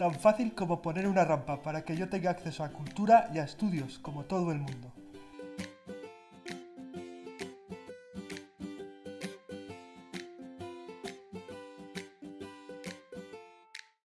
tan fácil como poner una rampa para que yo tenga acceso a cultura y a estudios como todo el mundo.